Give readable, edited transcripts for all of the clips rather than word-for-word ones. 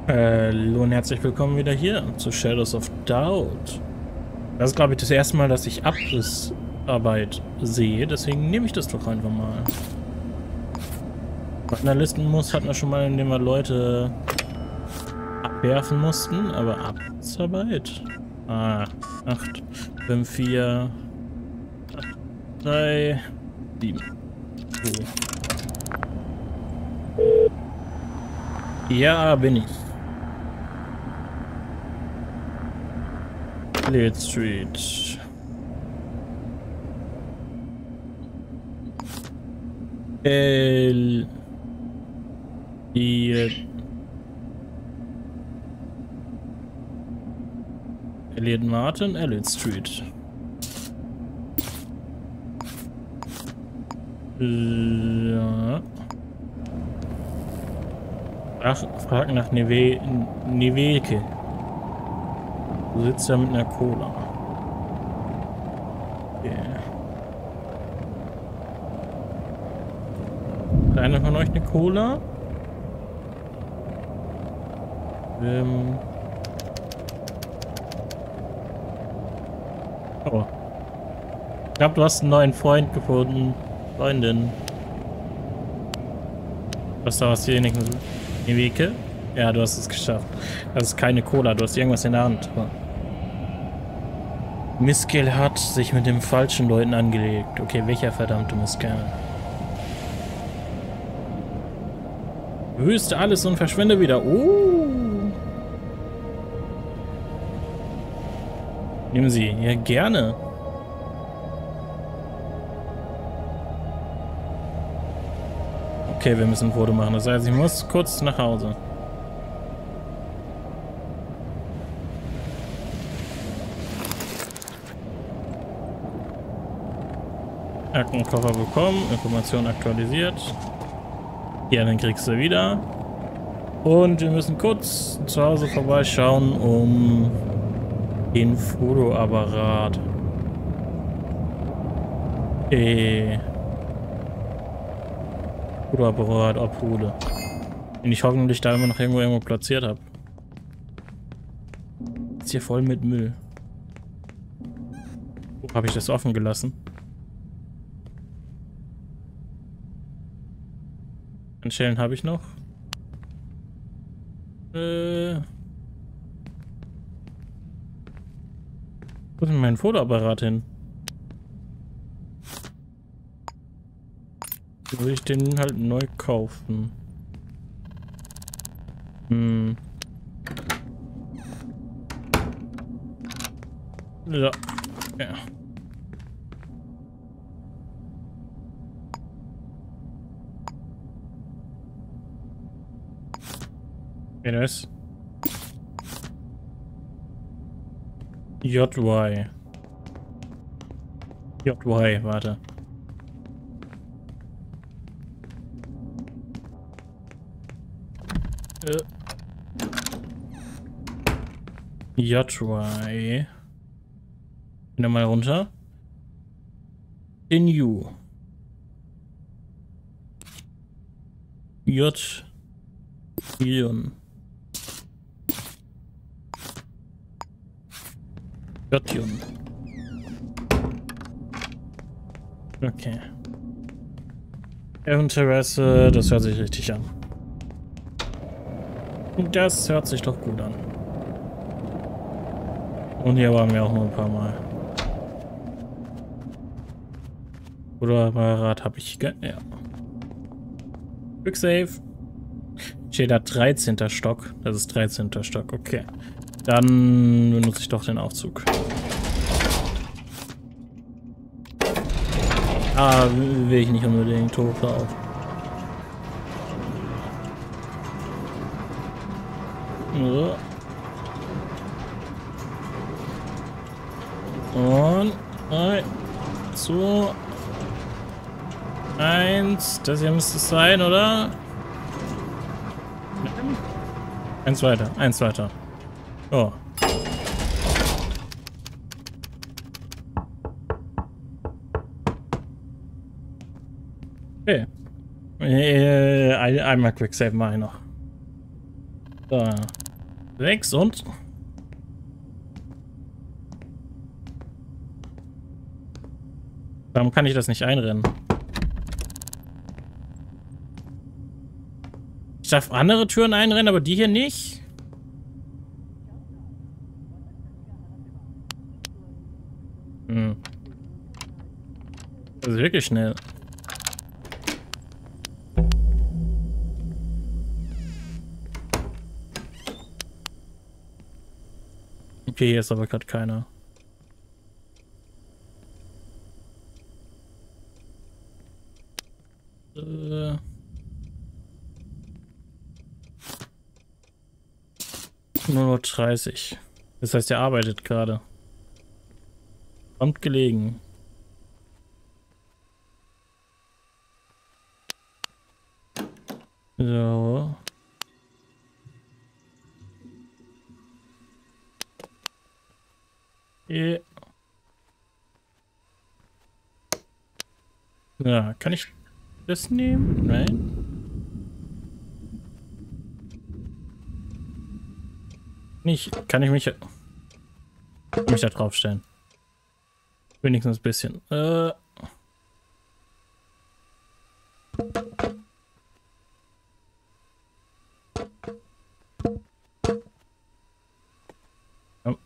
Hallo und herzlich willkommen wieder hier zu Shadows of Doubt. Das ist, glaube ich, das erste Mal, dass ich Abrissarbeit sehe, deswegen nehme ich das doch einfach mal. Vandalismus hatten wir schon mal, indem wir Leute abwerfen mussten, aber Abrissarbeit? 8, 5, 4, 3, 7. Ja, bin ich. Lead Street. Elliot Martin, Elliot Street. Ja. Frag nach Neveke. Du sitzt ja mit einer Cola. Okay. Hat einer von euch eine Cola? Oh. Ich glaube, du hast einen neuen Freund gefunden. Freundin. Was da was hier nicht Neveke? Ja, du hast es geschafft. Das ist keine Cola, du hast irgendwas in der Hand. Miskel hat sich mit den falschen Leuten angelegt. Okay, welcher verdammte Miskel? Wüste alles und verschwinde wieder. Nehmen Sie. Ja, gerne. Okay, wir müssen ein Foto machen. Das heißt, ich muss kurz nach Hause. Aktenkoffer bekommen, Information aktualisiert. Ja, dann kriegst du wieder. Und wir müssen kurz zu Hause vorbeischauen, um den Fotoapparat Fotoapparat abhole. Den ich hoffentlich da immer noch irgendwo platziert habe. Ist hier voll mit Müll. Wo habe ich das offen gelassen? Schellen habe ich noch. Wo ist denn mein Fotoapparat hin? Wie würde ich den halt neu kaufen? Ja. Ja. Wer das? JY. JY, warte. JY. Gehen wir mal runter. New. J. Jun. Jun. Okay. Interesse, das hört sich richtig an. Das hört sich doch gut an. Und hier waren wir auch noch ein paar Mal. Oder Apparat habe ich... Ja. Quick Save. Steht da 13. Stock. Das ist 13. Stock. Okay. Dann benutze ich doch den Aufzug. Will ich nicht unbedingt hochlaufen. So. Und 3, 2, 1. Das hier müsste es sein, oder? Eins weiter, eins weiter. Oh. Okay. Einmal Quicksave mache ich noch. So. 6 und... Warum kann ich das nicht einrennen? Ich darf andere Türen einrennen, aber die hier nicht? Hm. Das ist wirklich schnell. Okay, hier ist aber gerade keiner. Nur 30. Das heißt, er arbeitet gerade. Kommt gelegen. So. Ja, kann ich das nehmen? Nein. Nicht. Kann ich mich da drauf stellen? Wenigstens ein bisschen. Oh.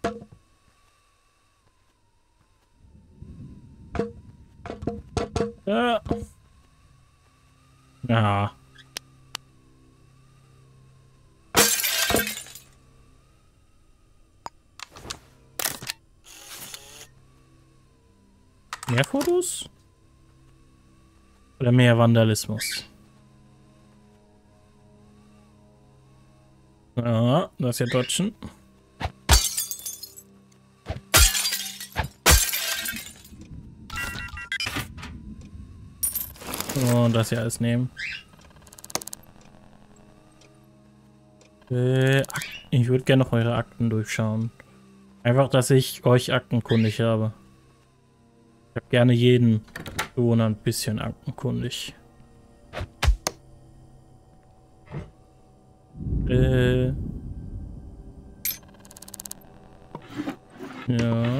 Ja. Mehr Fotos? Oder mehr Vandalismus? Ja, das ist ja dodgen. Und das hier alles nehmen. Ich würde gerne noch eure Akten durchschauen. Einfach, dass ich euch aktenkundig habe. Ich habe gerne jeden Bewohner ein bisschen aktenkundig. Ja.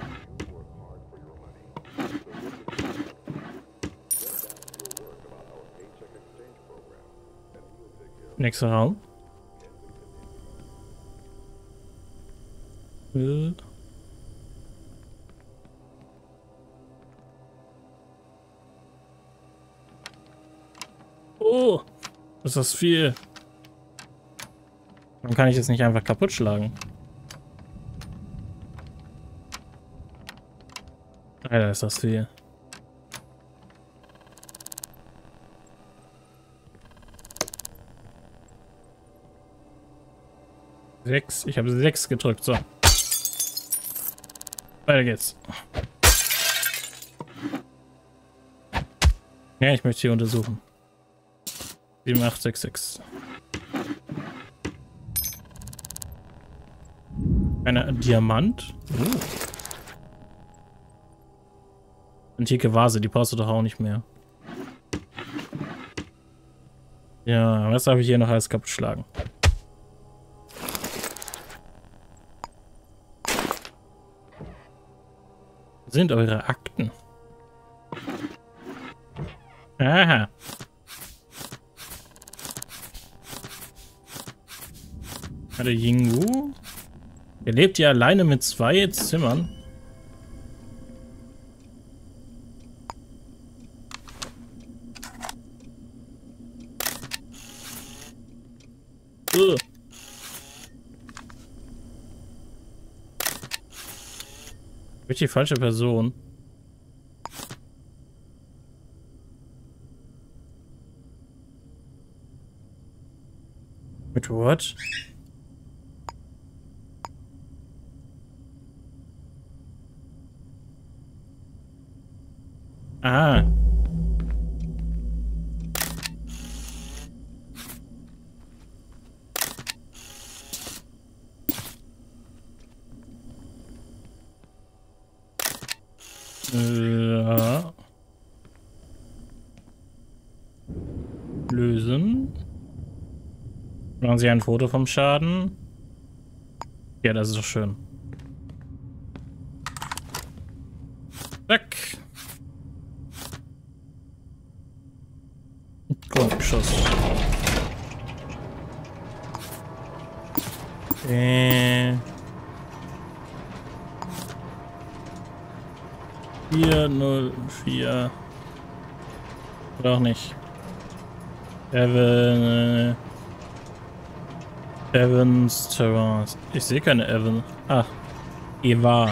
Nächster Raum. Oh, ist das viel. Dann kann ich es nicht einfach kaputt schlagen. Alter, ist das viel. Sechs. Ich habe 6 gedrückt. So. Weiter geht's. Ja, ich möchte hier untersuchen. 7866. Ein Diamant. Antike Vase, die brauchst du doch auch nicht mehr. Ja, was darf ich hier noch alles kaputt schlagen? Sind eure Akten? Aha. Der Yingwu? Er lebt ja alleine mit 2 Zimmern. Bin ich die falsche Person? Mit what? Ah. Ja. Lösen. Machen Sie ein Foto vom Schaden? Ja, das ist doch schön. Zack. Grundgeschoss. Okay. 404. Oder auch nicht. Evans Terrace. Ich sehe keine Evan. Ah. Eva.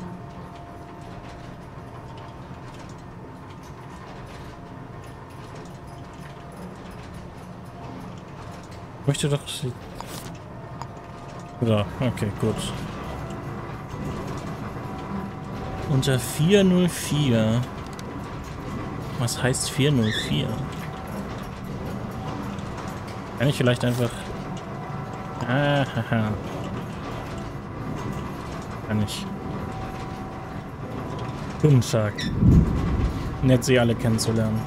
Ich möchte doch... So, okay, gut. Unter 404. Was heißt 404? Kann ich vielleicht einfach... Haha. Kann ich. Guten Tag. Nett, Sie alle kennenzulernen.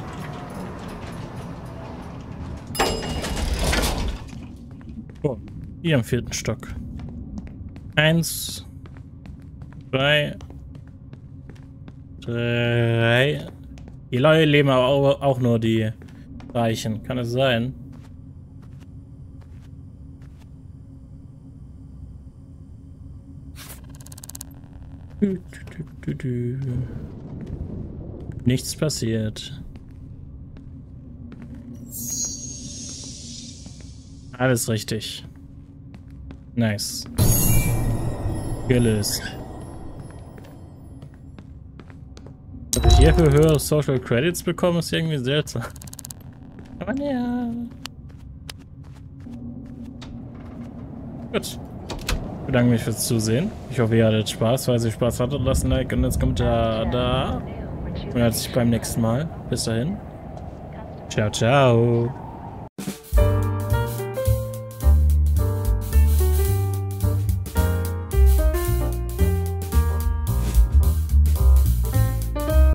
Oh, hier im 4. Stock. 1, 2, 3. Die Leute leben aber auch nur die Reichen. Kann es sein? Nichts passiert. Alles richtig. Nice. Gelöst. Was ich hier für höhere Social Credits bekomme, ist irgendwie seltsam. Aber ja. Gut. Ich bedanke mich fürs Zusehen. Ich hoffe, ihr hattet Spaß. Falls ihr Spaß hattet, lasst ein Like und jetzt Kommentar da. Und hört sich beim nächsten Mal. Bis dahin. Ciao, ciao.